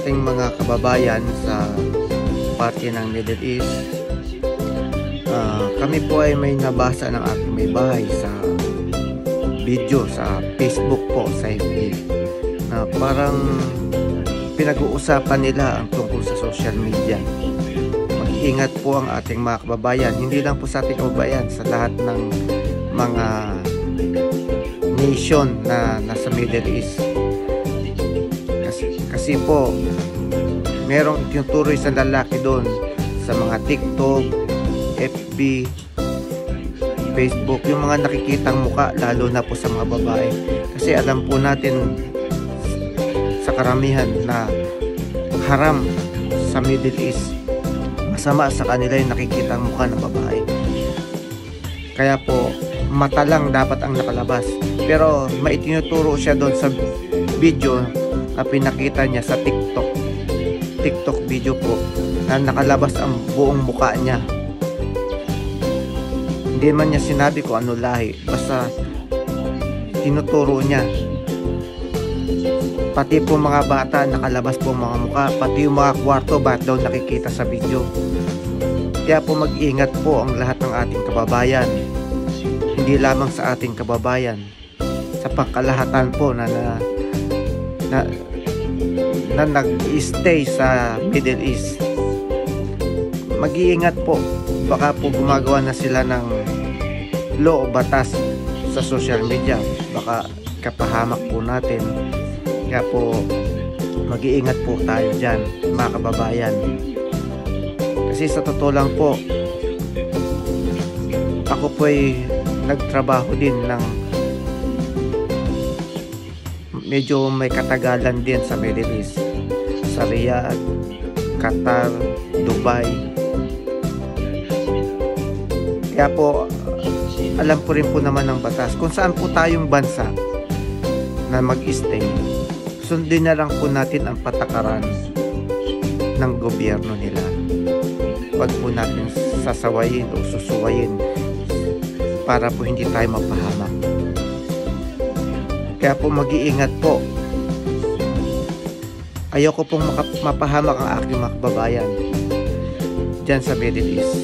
ating mga kababayan sa parte ng Middle East. Kami po ay may nabasa ng aking may bahay sa video sa Facebook po, sa FB, na parang pinag-uusapan nila ang tungkol sa social media. Mag-iingat po ang ating mga kababayan, hindi lang po sa ating kababayan, sa lahat ng mga nation na nasa Middle East. Kasi po merong tinuturoy sa lalaki doon sa mga TikTok, FB, Facebook, yung mga nakikitang muka, lalo na po sa mga babae. Kasi alam po natin sa karamihan na haram sa Middle East, masama sa kanila yung nakikitang muka ng babae. Kaya po mata lang dapat ang nakalabas, pero maitinuturo siya doon sa video na pinakita niya sa TikTok video po, na nakalabas ang buong mukha niya. Hindi man niya sinabi kung ano lahi, basta tinuturo niya. Pati po mga bata nakalabas po mga mukha, pati yung mga kwarto ba't daw nakikita sa video. Kaya po mag-ingat po ang lahat ng ating kababayan, hindi lamang sa ating kababayan, sa pangkalahatan po na nag-stay sa Middle East. Mag-iingat po, baka po gumagawa na sila ng law o batas sa social media, baka kapahamak po natin. Kaya po mag-iingat po tayo dyan, mga kababayan. Kasi sa totoo lang po, ako po ay nagtrabaho din ng medyo may katagalan din sa Middle East, sa Riyadh, Qatar, Dubai. Kaya po alam ko rin po naman ng batas kung saan po tayong bansa na mag-stay. Sundin na lang po natin ang patakaran ng gobyerno nila. Huwag po natin sasawayin o susuwayin para po hindi tayo mapahamak. Kaya po mag-iingat po. Ayoko pong mapahamak ang aking mga kababayan dyan sa Middle East.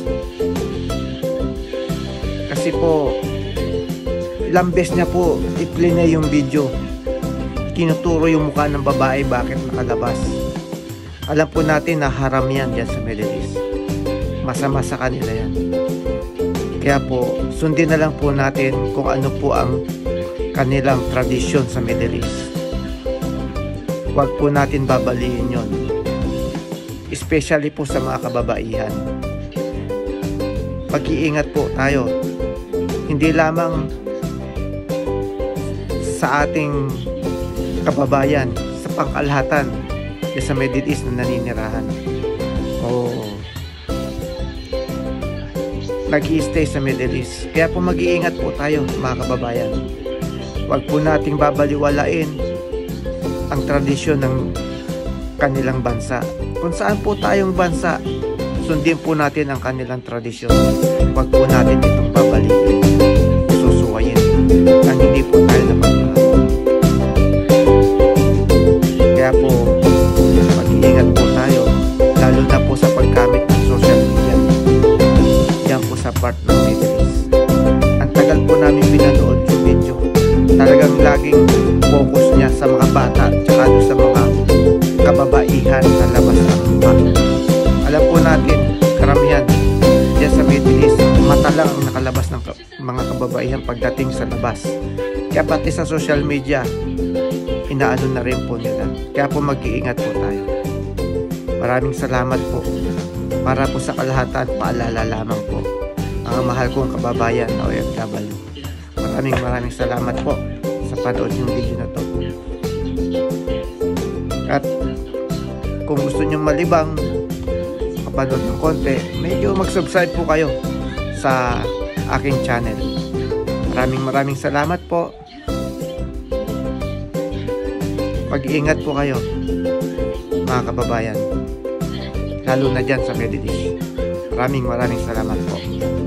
Kasi po ilang beses niya po i-play na yung video, tinuturo yung mukha ng babae bakit nakalabas. Alam po natin na haram yan dyan sa Middle East, masama sa kanila yan. Kaya po sundin na lang po natin kung ano po ang kanilang tradisyon sa Middle East. Huwag po natin babaliin yon, especially po sa mga kababaihan. Pag-iingat po tayo, hindi lamang sa ating kababayan, sa pangkalahatan sa Middle East na naninirahan o nag-i-stay sa Middle East. Kaya po mag-iingat po tayo, mga kababayan. Huwag po nating babaliwalain ang tradisyon ng kanilang bansa. Kung saan po tayong bansa, sundin po natin ang kanilang tradisyon. Huwag po natin itong babalikin, susuwayin, ang hindi po tayo napagpahal. Kaya po mag-iingat po tayo, lalo na po sa paggamit ng social media. Yan po sa part ng Middle East. Ang tagal po namin pinanood yung video. Talagang laging focus niya sa mga bata tsaka sa mga kababaihan sa labas ng mukha. Alam po natin, karamihan dyan sa Middle East, mata lang ang nakalabas ng mga kababaihan pagdating sa labas. Kaya pati sa social media, inaano na rin po nila. Kaya po mag-iingat po tayo. Maraming salamat po. Para po sa kalahatan, paalala lamang po ang mahal kong kababayan na OFW. Maraming salamat po sa panood ng video na to. At kung gusto nyo malibang mapanood ng konti, medyo mag-subscribe po kayo sa aking channel. Maraming salamat po. Mag-iingat po kayo, mga kababayan, lalo na dyan sa Middle East. Maraming salamat po.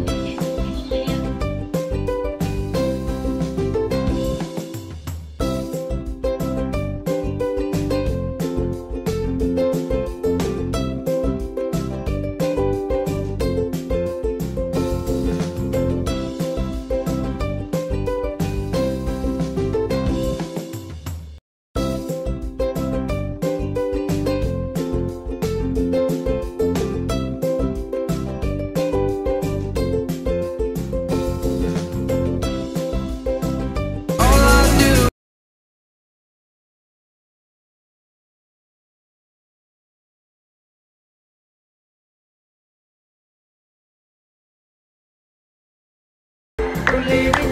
living